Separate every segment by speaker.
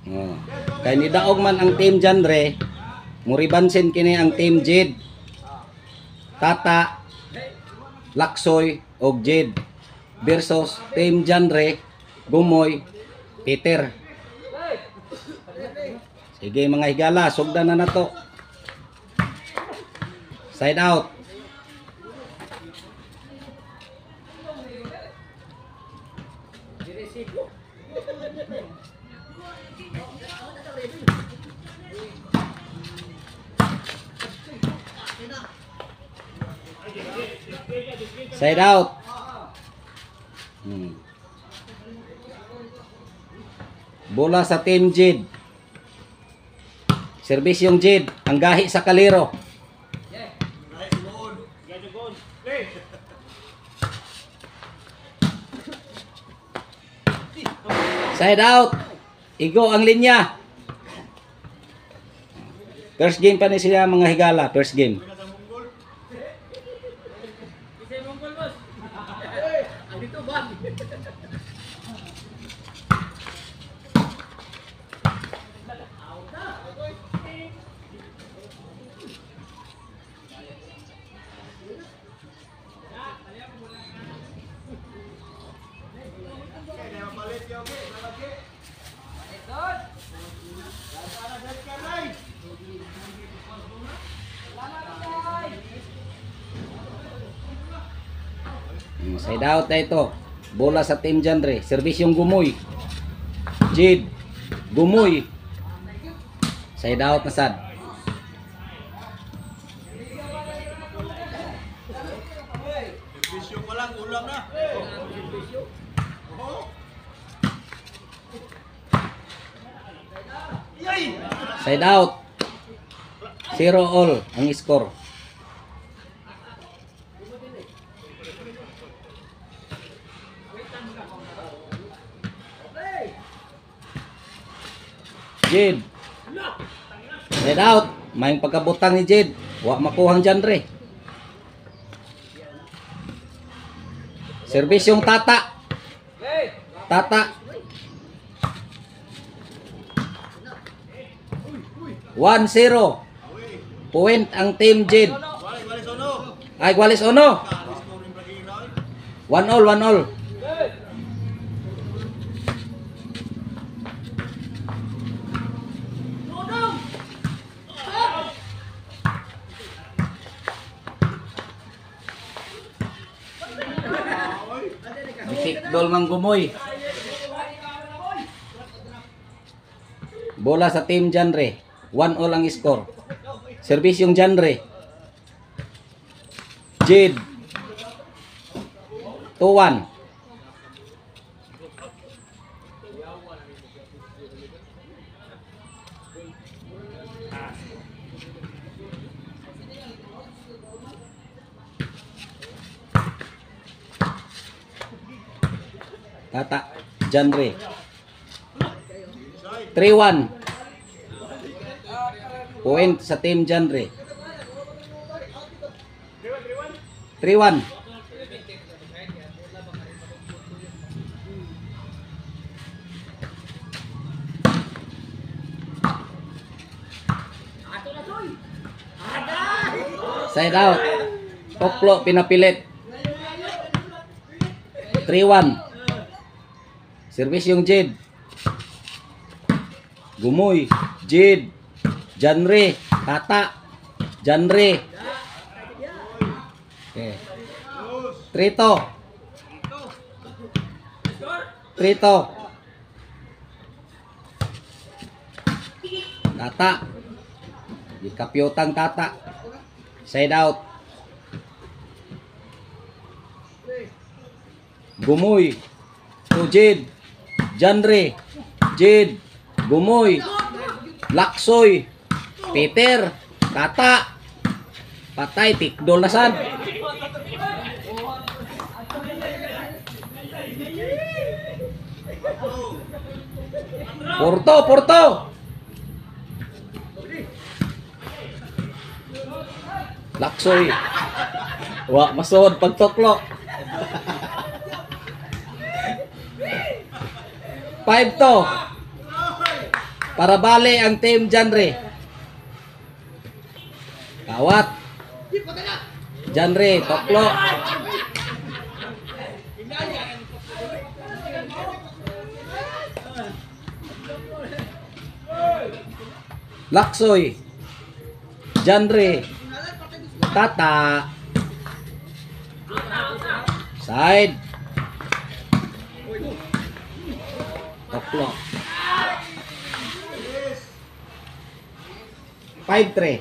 Speaker 1: Oh. Kay nidaog man ang team genre, muribansin kini ang team Jid, Tata, Laksoy og Jid versus team genre, Gumoy, Peter. Sige mga higala, sugdan na nato. Side out. Side out. Bola sa team Jid. Service yung Jid. Ang gahi sa kaliro. Side out. Igo ang linya. First game pa ni sila mga higala. First game. Side out na ito. Bola sa team genre. Service yung Gumoy. Jid. Gumoy. Side out na sad.
Speaker 2: Servisyo pa lang, ulam na.
Speaker 1: Side out. 0 all ang score. Jid. Side out. May pagkabutang ni Jid. Wa makuhang genre. Service yung Tata. Tata. 1-0. Point ang team Jid. Ay, Gualis Ono. 1 all, 1 all. Bisikdol ng Gumoy. Bola sa team genre. 1 all ang score. Service yung genre. Jid. 2-1. Tata. Genre. 3-1. Point sa team genre. 3-1. Side out. Toklo pinapilit. 3-1. Service yung Jid. Gumoy. Jid. Genre. Tata. Genre. Okay. Trito. Trito. Tata. Ikapyotang Tata. Side out. Gumoy. To Jid. Genre. Jid. Gumoy. Laksoy. Peter. Tata. Patay. Tikdol na sad. Porto. Porto. Laksoy. Wa masod pagtoklo. 5 to. Para bali ang Team Janre. Kawat. Janre, toklo. Laksoy. Janre. Tata. Side. Toklo. 5-3.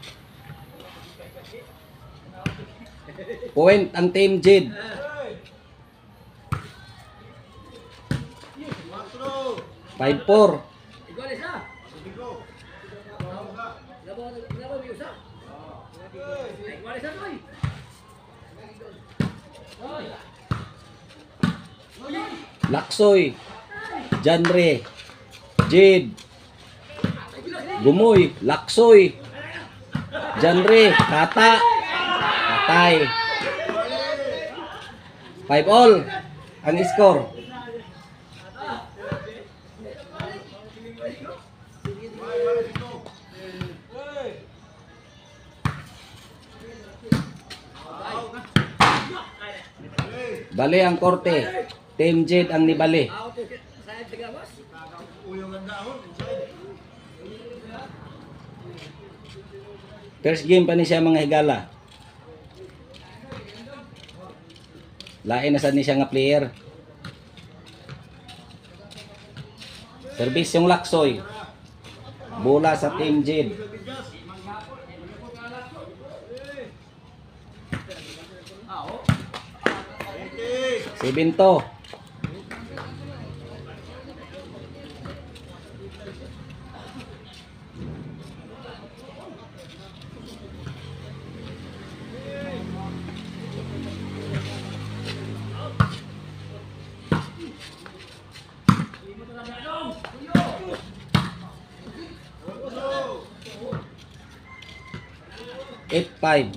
Speaker 1: Point ang Team Jid. 5-4. Laksoy, Janre, Jid, Gumoy, Laksoy, Janre, Kata, Katay. 5-all ang score. Bali ang korte. Team Jid ang nibali. First game pa ni siya mga higala. Lain na sad ni siya nga player. Service yung Laksoy. Bola sa Team Jid. Si Binto. Eight five.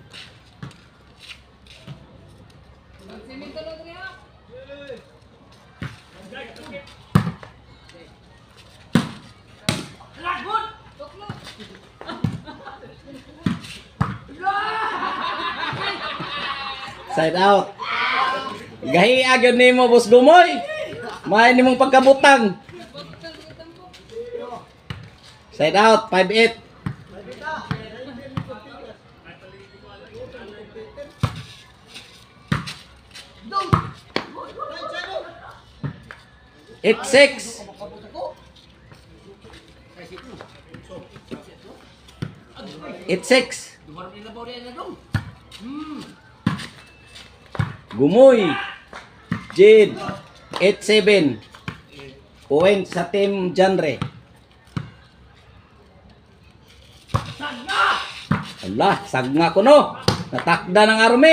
Speaker 1: Side out. Gahi agad nimo boss Gumoy. May nimong pagkabutang. Side out 5-8. Eight six. Eight six. Gumoy. Jid. 8-7. Point sa Team Janre. Allah, sagna ko no. Natakda ng army.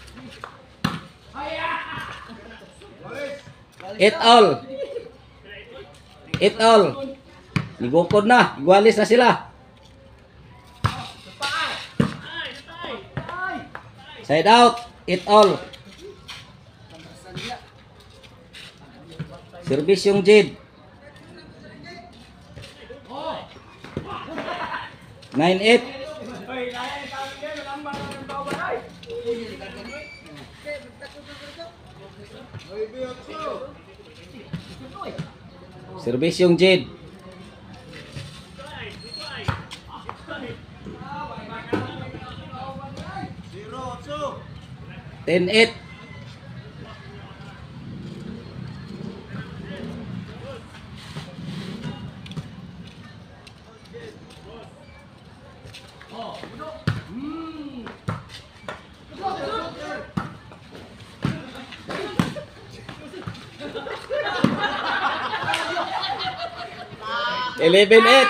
Speaker 1: 8-all. 8-all. Nigukod na. Igualis na sila. Side out. 8-all. Service yung Jid. 9-8. Service yung Jid. 10-8. Eleven eight.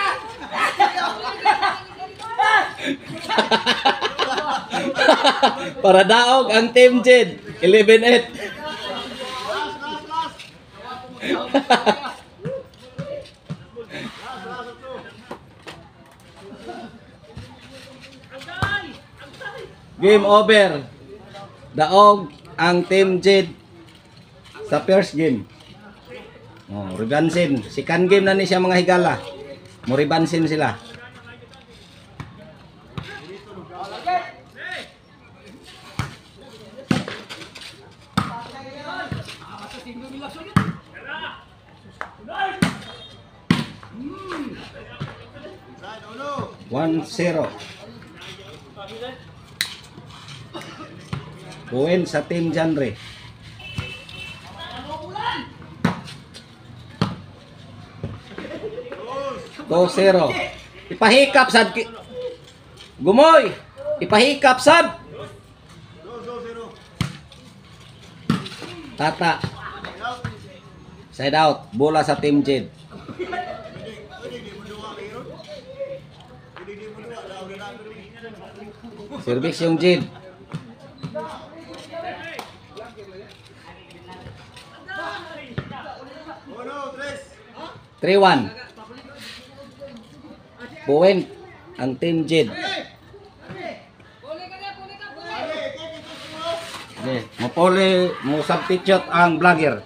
Speaker 1: Para daog ang Team Jid. 11-8. Game over. Daog ang Team Jid sa first game. Oh, Regansin. Second game na ni siya mga higala. Moribansin sila.
Speaker 2: Side, uno.
Speaker 1: 1-0. Buin sa Team Genre. 2-0. Ipahikap sad Gumoy. Ipahikap sad.
Speaker 2: 2-0.
Speaker 1: Tata. Side out. Bola sa Team Jed.
Speaker 2: Pwede di mo duwa kayo. Pwede di mo duwa. Daw na namin.
Speaker 1: Service yung Jed.
Speaker 2: Uno, tres.
Speaker 1: 3-1. Buin ang Team Jed. Okay, mapuli mo substitute ang vlogger.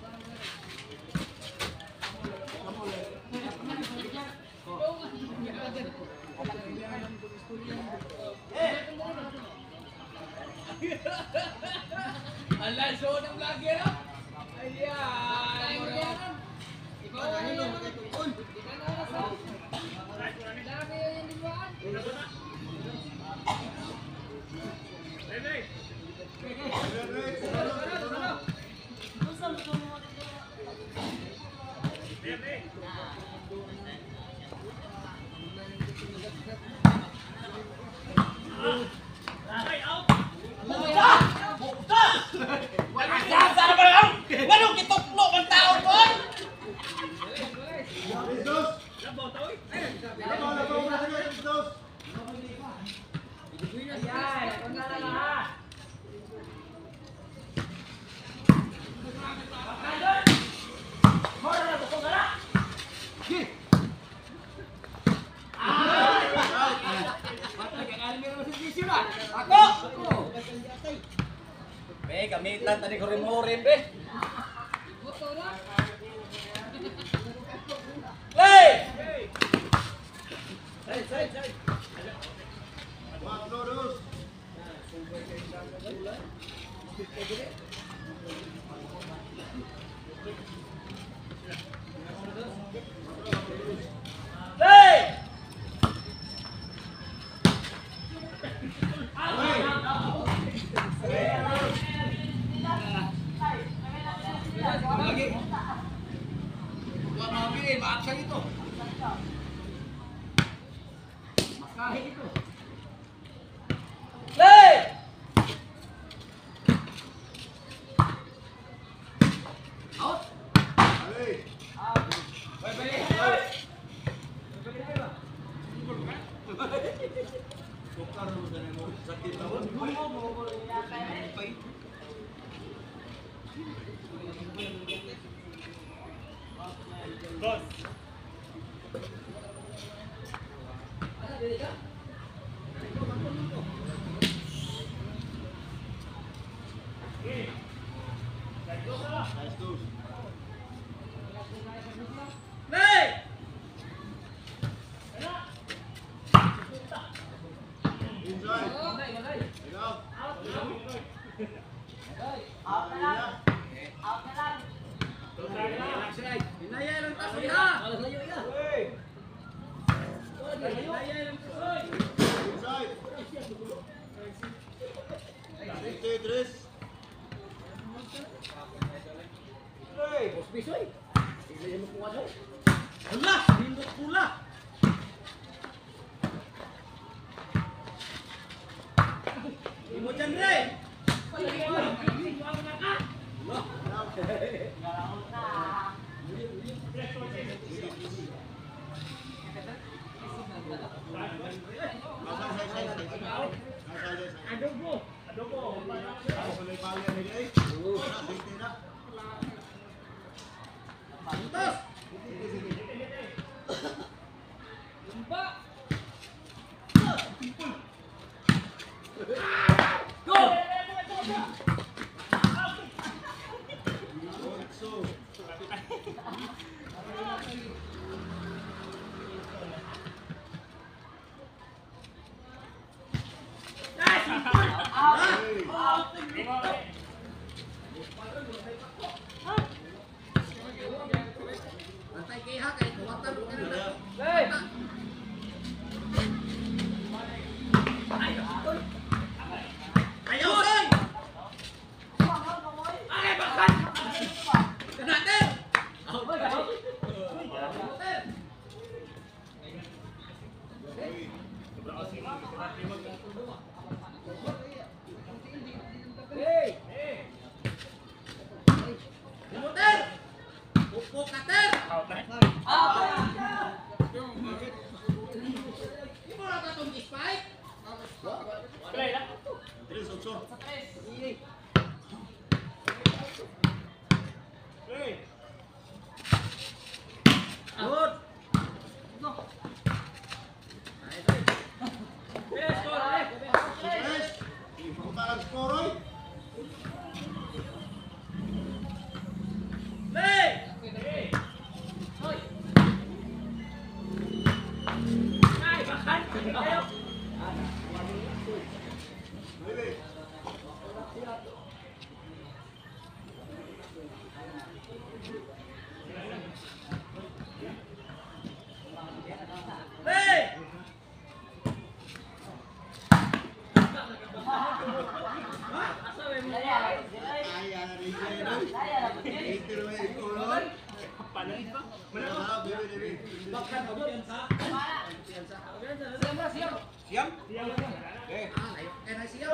Speaker 1: Be, gamitan tadi ko rin be. Play! Play! Play! Play! Hinaya lang tayo ha.
Speaker 2: Ayo, Soy. Kena Ter. Ter. Pupuk ka Ter. Ibu rata tong spike. Terus unsur. Good. Yes. Iputaran skoroy. Siap? Oke. Naik siap.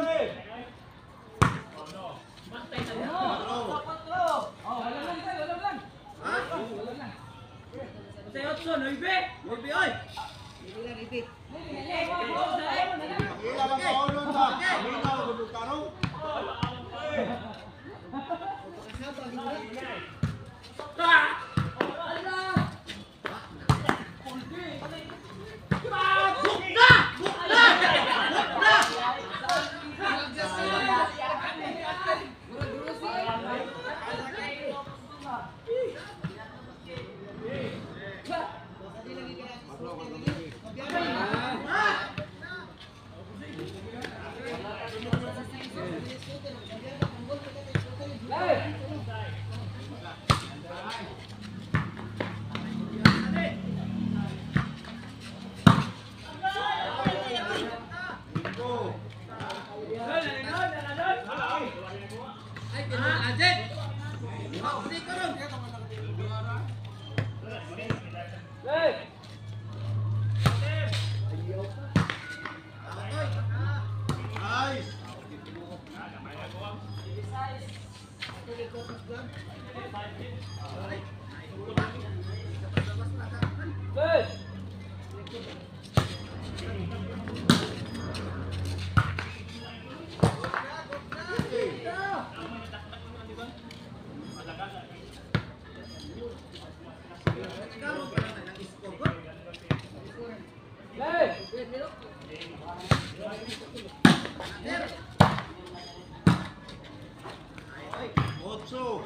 Speaker 2: Ocho.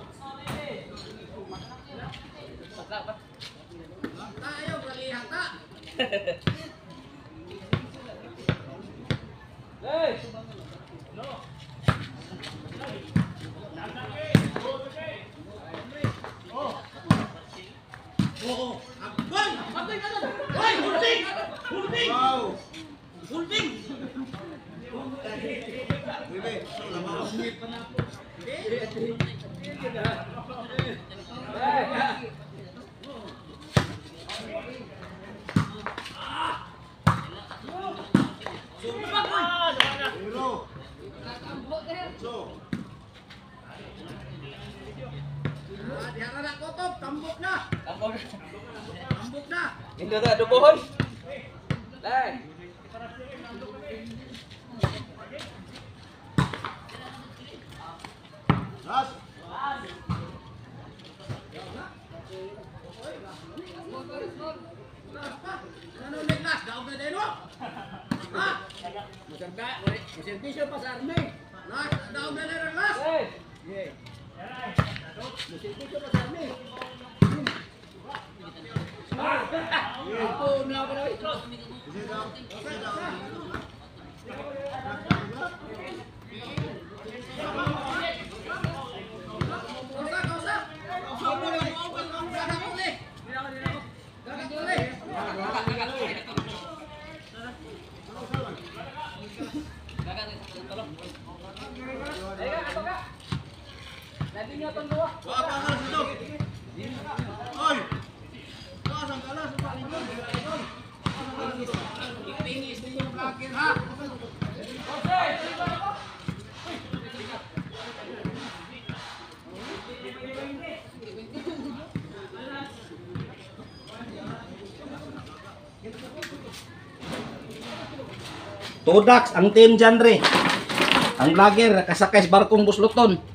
Speaker 2: Ayo berlihat tak? Oh, abang, abang kan? Woi, gunting, gunting. Wow, gunting. Bebe, lama menit penapu. Diharap nak kotor, tambuk dah. Tambuk dah.
Speaker 3: Ini dah ada pohon. Lai.
Speaker 2: Ras. Ano neglas? Daog na deno? Ha?
Speaker 3: Musim pisau pasar ni.
Speaker 2: Nas, daog na deno nas?
Speaker 3: Ye. Musim pisau pasar ni. Apa nak berapa itu?
Speaker 2: Kausa, kausa. Kausa boleh mau kan? Gak boleh. Gak
Speaker 1: Todax ang team dyan re. Ang vlogger kasakay sa barkong busluton.